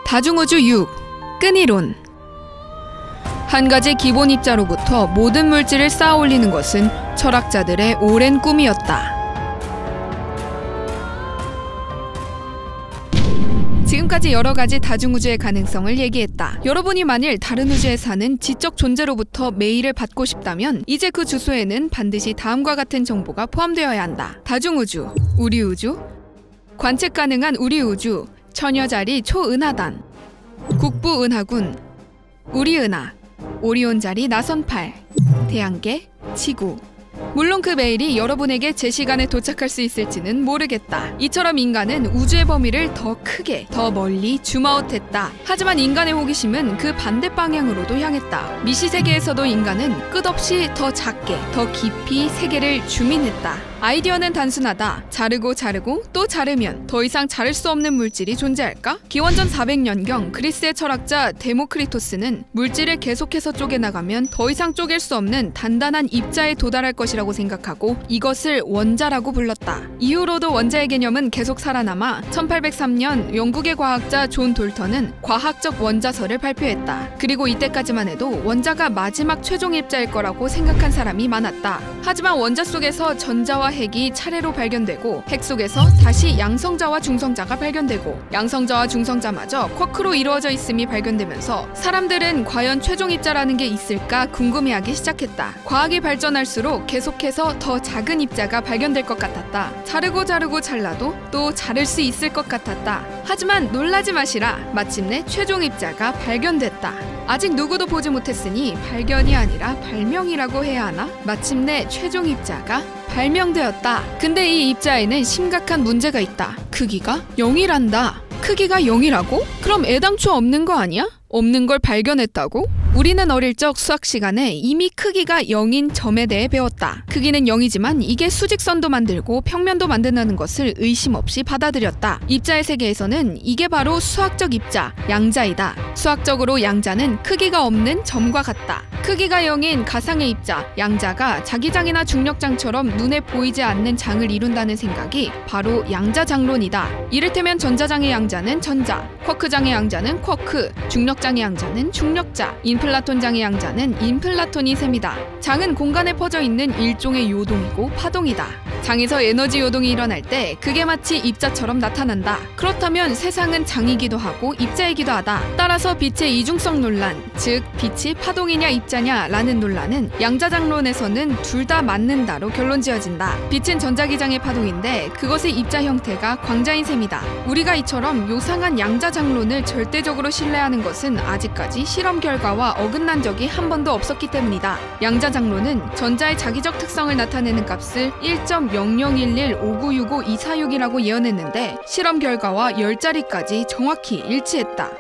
다중우주 6. 끈이론. 한 가지 기본 입자로부터 모든 물질을 쌓아 올리는 것은 철학자들의 오랜 꿈이었다. 지금까지 여러 가지 다중우주의 가능성을 얘기했다. 여러분이 만일 다른 우주에 사는 지적 존재로부터 메일을 받고 싶다면 이제 그 주소에는 반드시 다음과 같은 정보가 포함되어야 한다. 다중우주, 우리 우주, 관측 가능한 우리 우주, 처녀자리 초은하단, 국부은하군, 우리은하, 오리온자리 나선팔, 태양계, 지구. 물론 그 메일이 여러분에게 제 시간에 도착할 수 있을지는 모르겠다. 이처럼 인간은 우주의 범위를 더 크게, 더 멀리 줌아웃했다. 하지만 인간의 호기심은 그 반대 방향으로도 향했다. 미시세계에서도 인간은 끝없이 더 작게, 더 깊이 세계를 줌인했다. 아이디어는 단순하다. 자르고 또 자르면 더 이상 자를 수 없는 물질이 존재할까? 기원전 400년경 그리스의 철학자 데모크리토스는 물질을 계속해서 쪼개나가면 더 이상 쪼갤 수 없는 단단한 입자에 도달할 것이라고 생각하고 이것을 원자라고 불렀다. 이후로도 원자의 개념은 계속 살아남아 1803년 영국의 과학자 존 돌턴은 과학적 원자설을 발표했다. 그리고 이때까지만 해도 원자가 마지막 최종 입자일 거라고 생각한 사람이 많았다. 하지만 원자 속에서 전자와 핵이 차례로 발견되고 핵 속에서 다시 양성자와 중성자가 발견되고 양성자와 중성자마저 쿼크로 이루어져 있음이 발견되면서 사람들은 과연 최종 입자라는 게 있을까 궁금해하기 시작했다. 과학이 발전할수록 계속해서 더 작은 입자가 발견될 것 같았다. 자르고 잘라도 또 자를 수 있을 것 같았다. 하지만 놀라지 마시라. 마침내 최종 입자가 발견됐다. 아직 누구도 보지 못했으니 발견이 아니라 발명이라고 해야 하나? 마침내 최종 입자가 발명되었다. 근데 이 입자에는 심각한 문제가 있다. 크기가 0이란다. 크기가 0이라고? 그럼 애당초 없는 거 아니야? 없는 걸 발견했다고? 우리는 어릴 적 수학 시간에 이미 크기가 0인 점에 대해 배웠다. 크기는 0이지만 이게 수직선도 만들고 평면도 만든다는 것을 의심 없이 받아들였다. 입자의 세계에서는 이게 바로 수학적 입자, 양자이다. 수학적으로 양자는 크기가 없는 점과 같다. 크기가 0인 가상의 입자, 양자가 자기장이나 중력장처럼 눈에 보이지 않는 장을 이룬다는 생각이 바로 양자장론이다. 이를테면 전자장의 양자는 전자, 쿼크장의 양자는 쿼크, 중력장의 양자는 중력자, 인플라톤장의 양자는 인플라톤이 셈이다. 장은 공간에 퍼져 있는 일종의 요동이고 파동이다. 장에서 에너지 요동이 일어날 때 그게 마치 입자처럼 나타난다. 그렇다면 세상은 장이기도 하고 입자이기도 하다. 따라서 빛의 이중성 논란, 즉 빛이 파동이냐 입자냐 라는 논란은 양자장론에서는 둘 다 맞는다로 결론지어진다. 빛은 전자기장의 파동인데 그것의 입자 형태가 광자인 셈이다. 우리가 이처럼 요상한 양자장론을 절대적으로 신뢰하는 것은 아직까지 실험 결과와 어긋난 적이 한 번도 없었기 때문이다. 양자장론은 전자의 자기적 특성을 나타내는 값을 1.001159652466이라고 예언했는데 실험 결과와 10자리까지 정확히 일치했다.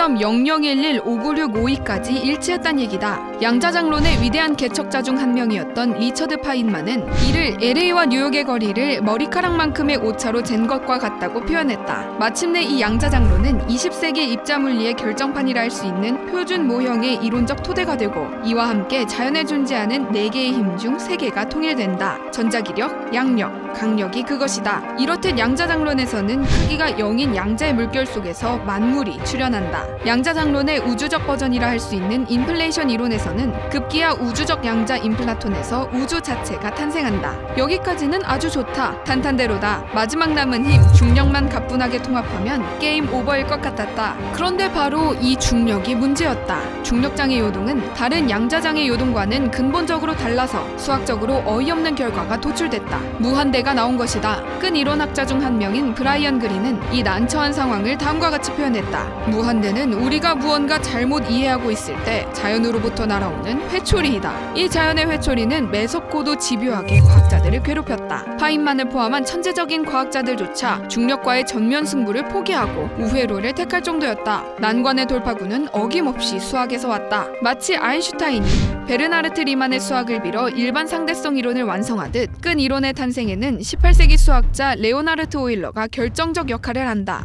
1.0011596552까지 일치했단 얘기다. 양자장론의 위대한 개척자 중 한 명이었던 리처드 파인만은 이를 LA와 뉴욕의 거리를 머리카락만큼의 오차로 잰 것과 같다고 표현했다. 마침내 이 양자장론은 20세기 입자물리의 결정판이라 할 수 있는 표준 모형의 이론적 토대가 되고 이와 함께 자연에 존재하는 4개의 힘 중 3개가 통일된다. 전자기력, 양력, 강력이 그것이다. 이렇듯 양자장론에서는 크기가 0인 양자의 물결 속에서 만물이 출현한다. 양자장론의 우주적 버전이라 할 수 있는 인플레이션 이론에서는 급기야 우주적 양자 인플라톤에서 우주 자체가 탄생한다. 여기까지는 아주 좋다. 탄탄대로다. 마지막 남은 힘, 중력만 가뿐하게 통합하면 게임 오버일 것 같았다. 그런데 바로 이 중력이 문제였다. 중력장의 요동은 다른 양자장의 요동과는 근본적으로 달라서 수학적으로 어이없는 결과가 도출됐다. 무한대가 나온 것이다. 끈 이론학자 중 한 명인 브라이언 그린은 이 난처한 상황을 다음과 같이 표현했다. 무한대는 우리가 무언가 잘못 이해하고 있을 때 자연으로부터 날아오는 회초리이다. 이 자연의 회초리는 매섭고도 집요하게 과학자들을 괴롭혔다. 파인만을 포함한 천재적인 과학자들조차 중력과의 전면 승부를 포기하고 우회로를 택할 정도였다. 난관의 돌파구는 어김없이 수학에서 왔다. 마치 아인슈타인이 베르나르트 리만의 수학을 빌어 일반 상대성 이론을 완성하듯 끈 이론의 탄생에는 18세기 수학자 레오나르트 오일러가 결정적 역할을 한다.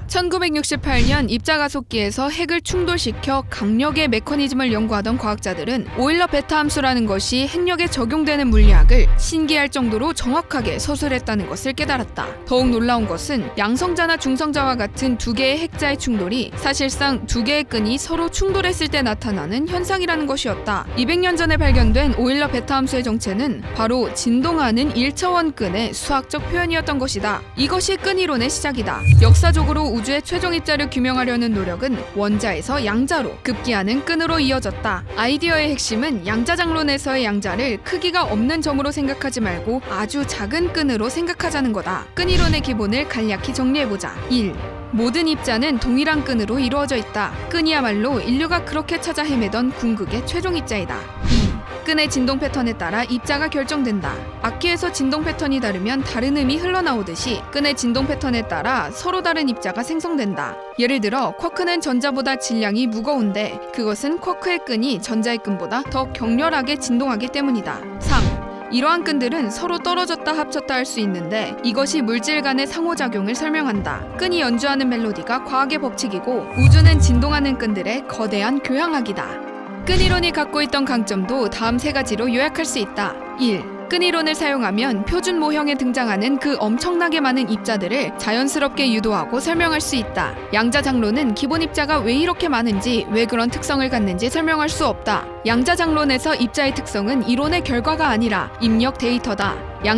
1968년 입자가속기에서 핵을 충돌시켜 강력의 메커니즘을 연구하던 과학자들은 오일러 베타 함수라는 것이 핵력에 적용되는 물리학을 신기할 정도로 정확하게 서술했다는 것을 깨달았다. 더욱 놀라운 것은 양성자나 중성자와 같은 두 개의 핵자의 충돌이 사실상 두 개의 끈이 서로 충돌했을 때 나타나는 현상이라는 것이었다. 200년 전에 발견된 오일러 베타 함수의 정체는 바로 진동하는 1차원 끈의 수학적 표현이었던 것이다. 이것이 끈 이론의 시작이다. 역사적으로 우주의 최종 입자를 규명하려는 노력은 원자에서 양자로 급기야는 끈으로 이어졌다. 아이디어의 핵심은 양자장론에서의 양자를 크기가 없는 점으로 생각하지 말고 아주 작은 끈으로 생각하자는 거다. 끈 이론의 기본을 간략히 정리해보자. 1. 모든 입자는 동일한 끈으로 이루어져 있다. 끈이야말로 인류가 그렇게 찾아 헤매던 궁극의 최종 입자이다. 2. 끈의 진동 패턴에 따라 입자가 결정된다. 악기에서 진동 패턴이 다르면 다른 음이 흘러나오듯이 끈의 진동 패턴에 따라 서로 다른 입자가 생성된다. 예를 들어 쿼크는 전자보다 질량이 무거운데 그것은 쿼크의 끈이 전자의 끈보다 더 격렬하게 진동하기 때문이다. 3. 이러한 끈들은 서로 떨어졌다 합쳤다 할 수 있는데 이것이 물질 간의 상호작용을 설명한다. 끈이 연주하는 멜로디가 과학의 법칙이고 우주는 진동하는 끈들의 거대한 교향악이다. 끈 이론이 갖고 있던 강점도 다음 세 가지로 요약할 수 있다. 1. 끈 이론을 사용하면 표준 모형에 등장하는 그 엄청나게 많은 입자들을 자연스럽게 유도하고 설명할 수 있다. 양자장론은 기본 입자가 왜 이렇게 많은지, 왜 그런 특성을 갖는지 설명할 수 없다. 양자장론에서 입자의 특성은 이론의 결과가 아니라 입력 데이터다.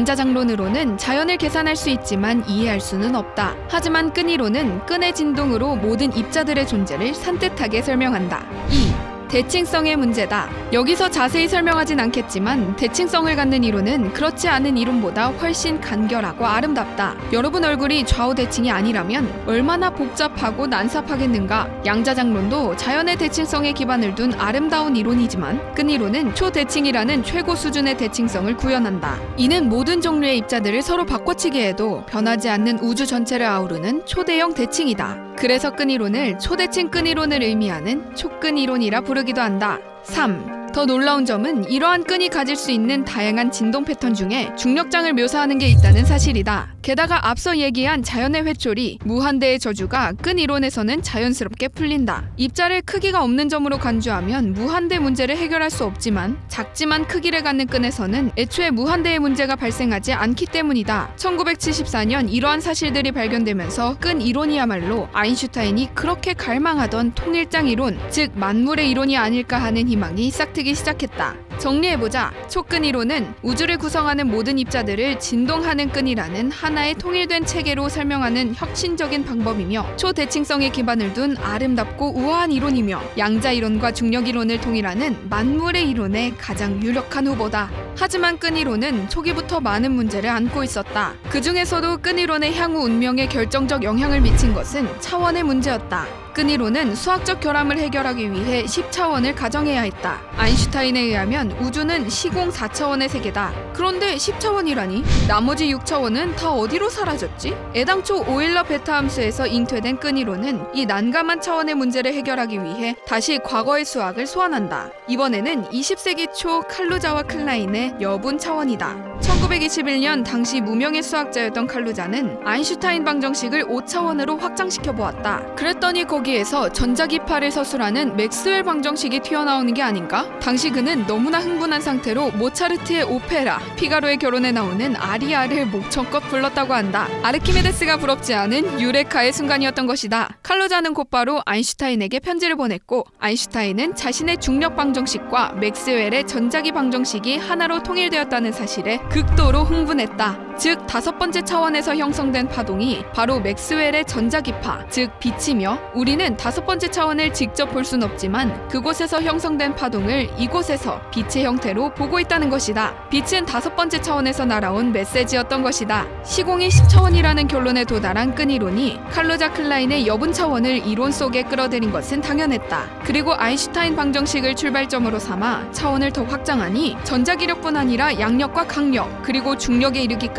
양자장론으로는 자연을 계산할 수 있지만 이해할 수는 없다. 하지만 끈 이론은 끈의 진동으로 모든 입자들의 존재를 산뜻하게 설명한다. 2. 대칭성의 문제다. 여기서 자세히 설명하진 않겠지만 대칭성을 갖는 이론은 그렇지 않은 이론보다 훨씬 간결하고 아름답다. 여러분 얼굴이 좌우 대칭이 아니라면 얼마나 복잡하고 난삽하겠는가. 양자장론도 자연의 대칭성에 기반을 둔 아름다운 이론이지만 끈 이론은 초대칭이라는 최고 수준의 대칭성을 구현한다. 이는 모든 종류의 입자들을 서로 바꿔치기 해도 변하지 않는 우주 전체를 아우르는 초대형 대칭이다. 그래서 끈 이론을 초대칭 끈 이론을 의미하는 초끈 이론이라 부르기도 한다. 3. 더 놀라운 점은 이러한 끈이 가질 수 있는 다양한 진동 패턴 중에 중력장을 묘사하는 게 있다는 사실이다. 게다가 앞서 얘기한 자연의 회초리, 무한대의 저주가 끈 이론에서는 자연스럽게 풀린다. 입자를 크기가 없는 점으로 간주하면 무한대 문제를 해결할 수 없지만 작지만 크기를 갖는 끈에서는 애초에 무한대의 문제가 발생하지 않기 때문이다. 1974년 이러한 사실들이 발견되면서 끈 이론이야말로 아인슈타인이 그렇게 갈망하던 통일장 이론, 즉 만물의 이론이 아닐까 하는 희망이 싹트기 시작했다. 정리해보자. 초끈 이론은 우주를 구성하는 모든 입자들을 진동하는 끈이라는 하나의 통일된 체계로 설명하는 혁신적인 방법이며 초대칭성에 기반을 둔 아름답고 우아한 이론이며 양자 이론과 중력 이론을 통일하는 만물의 이론의 가장 유력한 후보다. 하지만 끈 이론은 초기부터 많은 문제를 안고 있었다. 그 중에서도 끈 이론의 향후 운명에 결정적 영향을 미친 것은 차원의 문제였다. 끈 이론은 수학적 결함을 해결하기 위해 10차원을 가정해야 했다. 아인슈타인에 의하면 우주는 시공 4차원의 세계다. 그런데 10차원이라니? 나머지 6차원은 다 어디로 사라졌지? 애당초 오일러 베타 함수에서 잉태된 끈 이론은 이 난감한 차원의 문제를 해결하기 위해 다시 과거의 수학을 소환한다. 이번에는 20세기 초 칼루자와 클라인의 여분 차원이다. 1921년 당시 무명의 수학자였던 칼루자는 아인슈타인 방정식을 5차원으로 확장시켜 보았다. 그랬더니 거기에서 전자기파를 서술하는 맥스웰 방정식이 튀어나오는 게 아닌가? 당시 그는 너무나 흥분한 상태로 모차르트의 오페라 피가로의 결혼에 나오는 아리아를 목청껏 불렀다고 한다. 아르키메데스가 부럽지 않은 유레카의 순간이었던 것이다. 칼루자는 곧바로 아인슈타인에게 편지를 보냈고 아인슈타인은 자신의 중력 방정식과 맥스웰의 전자기 방정식이 하나로 통일되었다는 사실에 극도로 흥분했다. 즉 5번째 차원에서 형성된 파동이 바로 맥스웰의 전자기파, 즉 빛이며 우리는 5번째 차원을 직접 볼 순 없지만 그곳에서 형성된 파동을 이곳에서 빛의 형태로 보고 있다는 것이다. 빛은 5번째 차원에서 날아온 메시지였던 것이다. 시공이 10차원이라는 결론에 도달한 끈 이론이 칼루자 클라인의 여분 차원을 이론 속에 끌어들인 것은 당연했다. 그리고 아인슈타인 방정식을 출발점으로 삼아 차원을 더 확장하니 전자기력뿐 아니라 양력과 강력, 그리고 중력에 이르기까지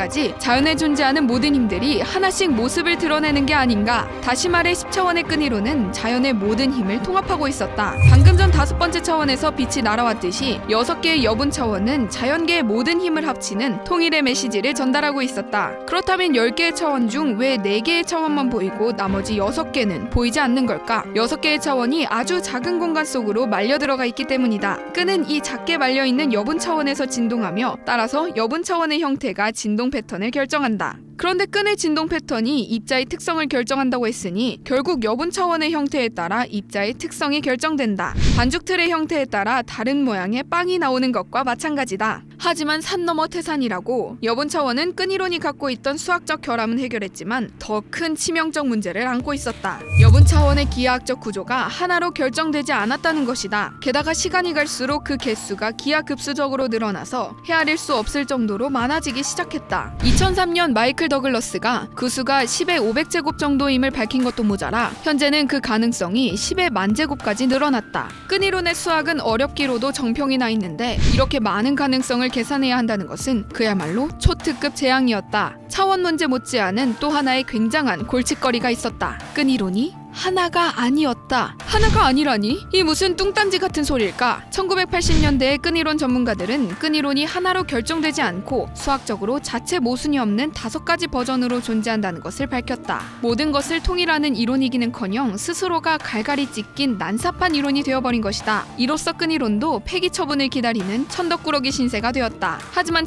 10차원까지 자연에 존재하는 모든 힘들이 하나씩 모습을 드러내는 게 아닌가. 다시 말해 10차원의 끈이론은 자연의 모든 힘을 통합하고 있었다. 방금 전 5번째 차원에서 빛이 날아왔듯이 6개의 여분 차원은 자연계의 모든 힘을 합치는 통일의 메시지를 전달하고 있었다. 그렇다면 10개의 차원 중 왜 4개의 차원만 보이고 나머지 6개는 보이지 않는 걸까? 6개의 차원이 아주 작은 공간 속으로 말려 들어가 있기 때문이다. 끈은 이 작게 말려있는 여분 차원에서 진동하며 따라서 여분 차원의 형태가 진동 패턴을 결정한다. 그런데 끈의 진동 패턴이 입자의 특성을 결정한다고 했으니 결국 여분 차원의 형태에 따라 입자의 특성이 결정된다. 반죽 틀의 형태에 따라 다른 모양의 빵이 나오는 것과 마찬가지다. 하지만 산 넘어 태산이라고 여분 차원은 끈이론이 갖고 있던 수학적 결함은 해결했지만 더 큰 치명적 문제를 안고 있었다. 여분 차원의 기하학적 구조가 하나로 결정되지 않았다는 것이다. 게다가 시간이 갈수록 그 개수가 기하급수적으로 늘어나서 헤아릴 수 없을 정도로 많아지기 시작했다. 2003년 마이클 더글러스가 그 수가 10의 500제곱 정도임을 밝힌 것도 모자라 현재는 그 가능성이 10의 만제곱까지 늘어났다. 끈이론의 수학은 어렵기로도 정평이 나 있는데 이렇게 많은 가능성을 계산해야 한다는 것은 그야말로 초특급 재앙이었다. 차원 문제 못지않은 또 하나의 굉장한 골칫거리가 있었다. 끈이론이 하나가 아니었다. 하나가 아니라니? 이 무슨 뚱딴지 같은 소릴까? 1980년대의 끈이론 전문가들은 끈이론이 하나로 결정되지 않고 수학적으로 자체 모순이 없는 5가지 버전으로 존재한다는 것을 밝혔다. 모든 것을 통일하는 이론이기는커녕 스스로가 갈갈이 찢긴 난삽한 이론이 되어버린 것이다. 이로써 끈이론도 폐기 처분을 기다리는 천덕꾸러기 신세가 되었다. 하지만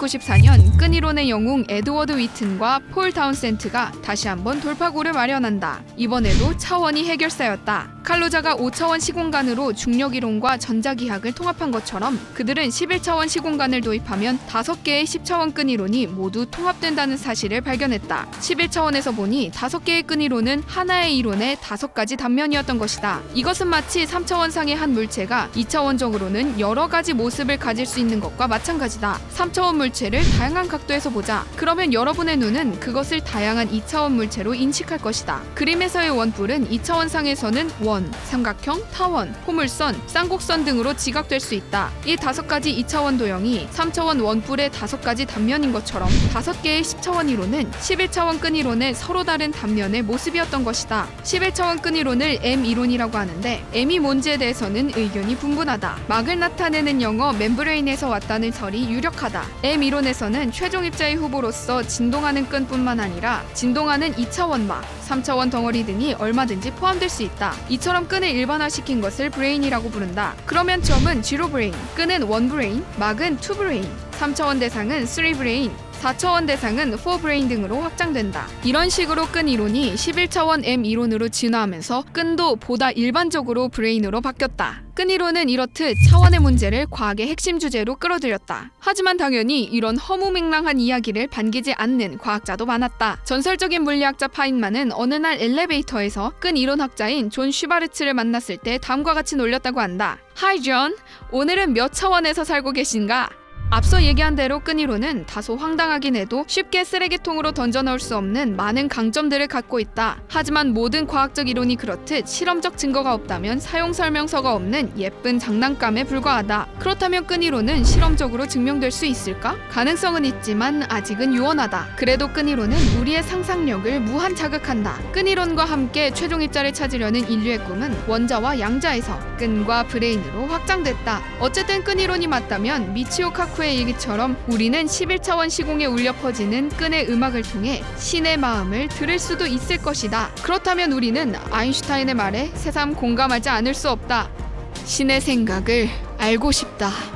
1994년 끈이론의 영웅 에드워드 위튼과 폴 타운센트가 다시 한번 돌파구를 마련한다. 이번에도 차원이 해결사였다. 칼로자가 5차원 시공간으로 중력이론과 전자기학을 통합한 것처럼 그들은 11차원 시공간을 도입하면 5개의 10차원 끈이론이 모두 통합된다는 사실을 발견했다. 11차원에서 보니 5개의 끈이론은 하나의 이론의 5가지 단면이었던 것이다. 이것은 마치 3차원상의 한 물체가 2차원적으로는 여러 가지 모습을 가질 수 있는 것과 마찬가지다. 3차원 물체를 다양한 각도에서 보자. 그러면 여러분의 눈은 그것을 다양한 2차원 물체로 인식할 것이다. 그림에서의 원뿔은 2차원상에서는 원, 삼각형, 타원, 포물선, 쌍곡선 등으로 지각될 수 있다. 이 5가지 2차원 도형이 3차원 원뿔의 5가지 단면인 것처럼 5개의 10차원 이론은 11차원 끈이론의 서로 다른 단면의 모습이었던 것이다. 11차원 끈이론을 M 이론이라고 하는데 M이 뭔지에 대해서는 의견이 분분하다. 막을 나타내는 영어 멤브레인에서 왔다는 설이 유력하다. M 이론에서는 최종 입자의 후보로서 진동하는 끈뿐만 아니라 진동하는 2차원 막, 3차원 덩어리 등이 얼마든지 포함될 수 있다. 이처럼 끈을 일반화시킨 것을 브레인이라고 부른다. 그러면 점은 지로 브레인, 끈은 원 브레인, 막은 투 브레인, 3차원 대상은 3 브레인, 4차원 대상은 4 브레인 등으로 확장된다. 이런 식으로 끈 이론이 11차원 M 이론으로 진화하면서 끈도 보다 일반적으로 브레인으로 바뀌었다. 끈 이론은 이렇듯 차원의 문제를 과학의 핵심 주제로 끌어들였다. 하지만 당연히 이런 허무맹랑한 이야기를 반기지 않는 과학자도 많았다. 전설적인 물리학자 파인만은 어느 날 엘리베이터에서 끈 이론학자인 존 슈바르츠를 만났을 때 다음과 같이 놀렸다고 한다. Hi John, 오늘은 몇 차원에서 살고 계신가? 앞서 얘기한 대로 끈이론은 다소 황당하긴 해도 쉽게 쓰레기통으로 던져넣을 수 없는 많은 강점들을 갖고 있다. 하지만 모든 과학적 이론이 그렇듯 실험적 증거가 없다면 사용설명서가 없는 예쁜 장난감에 불과하다. 그렇다면 끈이론은 실험적으로 증명될 수 있을까? 가능성은 있지만 아직은 유언하다. 그래도 끈이론은 우리의 상상력을 무한 자극한다. 끈이론과 함께 최종 입자를 찾으려는 인류의 꿈은 원자와 양자에서 끈과 브레인으로 확장됐다. 어쨌든 끈이론이 맞다면 미치오 카쿠의 얘기처럼 우리는 11차원 시공에 울려 퍼지는 끈의 음악을 통해 신의 마음을 들을 수도 있을 것이다. 그렇다면 우리는 아인슈타인의 말에 새삼 공감하지 않을 수 없다. 신의 생각을 알고 싶다.